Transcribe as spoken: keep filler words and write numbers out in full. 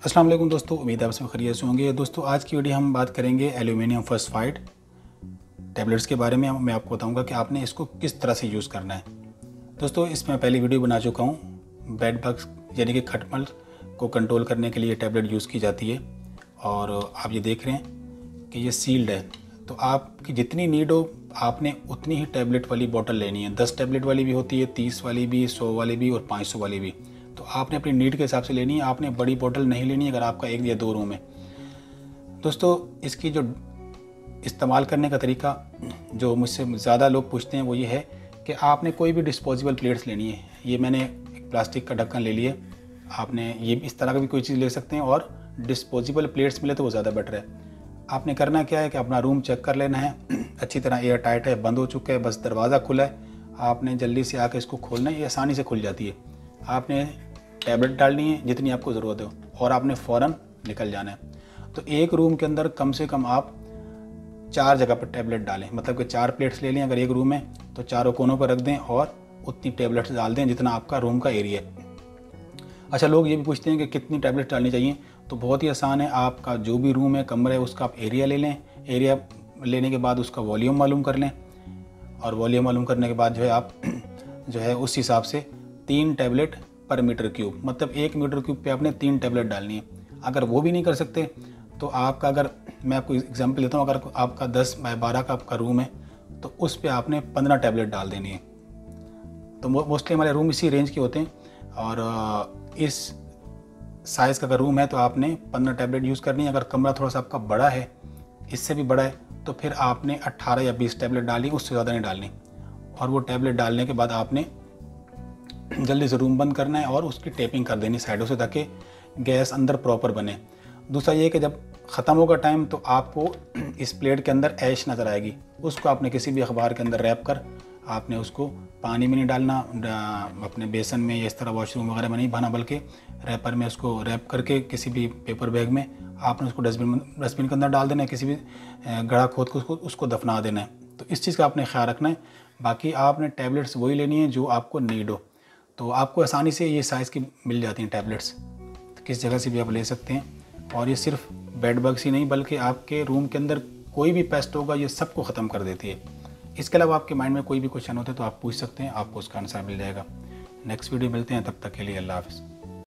अस्सलाम वालेकुम दोस्तों, उम्मीद है आप सब खैरियत से होंगे। दोस्तों आज की वीडियो हम बात करेंगे एल्यूमिनियम फॉस्फाइड टैबलेट्स के बारे में। मैं आपको बताऊंगा कि आपने इसको किस तरह से यूज़ करना है। दोस्तों इसमें पहले वीडियो बना चुका हूँ। बेड बग्स यानी कि खटमल को कंट्रोल करने के लिए टैबलेट यूज़ की जाती है और आप ये देख रहे हैं कि ये सील्ड है। तो आपकी जितनी नीड हो आपने उतनी ही टैबलेट वाली बोतल लेनी है। दस टैबलेट वाली भी होती है, तीस वाली भी, सौ वाली भी और पाँच सौ वाली भी। तो आपने अपनी नीड के हिसाब से लेनी है। आपने बड़ी बोतल नहीं लेनी है अगर आपका एक या दो रूम है। दोस्तों इसकी जो इस्तेमाल करने का तरीका जो मुझसे ज़्यादा लोग पूछते हैं वो ये है कि आपने कोई भी डिस्पोजेबल प्लेट्स लेनी है। ये मैंने एक प्लास्टिक का ढक्कन ले लिया, आपने ये इस तरह का भी कोई चीज़ ले सकते हैं और डिस्पोजेबल प्लेट्स मिले तो वो ज़्यादा बेटर है। आपने करना क्या है कि अपना रूम चेक कर लेना है, अच्छी तरह एयर टाइट है, बंद हो चुका है, बस दरवाज़ा खुला है। आपने जल्दी से आके इसको खोलना है, ये आसानी से खुल जाती है। आपने टैबलेट डालनी है जितनी आपको ज़रूरत हो और आपने फ़ौरन निकल जाना है। तो एक रूम के अंदर कम से कम आप चार जगह पर टैबलेट डालें, मतलब कि चार प्लेट्स ले लें अगर एक रूम है तो चारों कोनों पर रख दें और उतनी टैबलेट्स डाल दें जितना आपका रूम का एरिया है। अच्छा, लोग ये भी पूछते हैं कि कितनी टैबलेट डालनी चाहिए। तो बहुत ही आसान है, आपका जो भी रूम है, कमरा है, उसका आप एरिया ले लें। एरिया लेने के बाद उसका वॉल्यूम मालूम कर लें और वॉल्यूम मालूम करने के बाद जो है आप जो है उस हिसाब से तीन टैबलेट पर मीटर क्यूब, मतलब एक मीटर क्यूब पे आपने तीन टैबलेट डालनी है। अगर वो भी नहीं कर सकते तो आपका, अगर मैं आपको एग्जांपल देता हूँ, अगर आपका दस बाय बारह का आपका रूम है तो उस पे आपने पंद्रह टैबलेट डाल देनी है। तो मोस्टली हमारे रूम इसी रेंज के होते हैं और इस साइज़ का अगर रूम है तो आपने पंद्रह टैबलेट यूज़ करनी है। अगर कमरा थोड़ा सा आपका बड़ा है, इससे भी बड़ा है, तो फिर आपने अट्ठारह या बीस टैबलेट डाली, उससे ज़्यादा नहीं डालनी। और वो टैबलेट डालने के बाद आपने जल्दी से रूम बंद करना है और उसकी टेपिंग कर देनी साइडों से ताकि गैस अंदर प्रॉपर बने। दूसरा ये कि जब ख़त्म होगा टाइम तो आपको इस प्लेट के अंदर ऐश नज़र आएगी, उसको आपने किसी भी अखबार के अंदर रैप कर, आपने उसको पानी में नहीं डालना, अपने बेसन में या इस तरह वॉशरूम वगैरह में नहीं बहाना, बल्कि रैपर में उसको रैप करके किसी भी पेपर बैग में आपने उसको डस्टबिन डस्टबिन के अंदर डाल देना है, किसी भी गड्ढा खोद को उसको उसको दफना देना है। तो इस चीज़ का आपने ख्याल रखना है। बाकी आपने टैबलेट्स वही लेनी है जो आपको नीड हो। तो आपको आसानी से ये साइज़ की मिल जाती हैं टैबलेट्स, तो किस जगह से भी आप ले सकते हैं। और ये सिर्फ बेड बग्स ही नहीं बल्कि आपके रूम के अंदर कोई भी पेस्ट होगा ये सबको ख़त्म कर देती है। इसके अलावा आपके माइंड में कोई भी क्वेश्चन होते हैं तो आप पूछ सकते हैं, आपको उसका आंसर मिल जाएगा। नेक्स्ट वीडियो मिलते हैं, तब तक के लिए अल्लाह हाफ़िज़।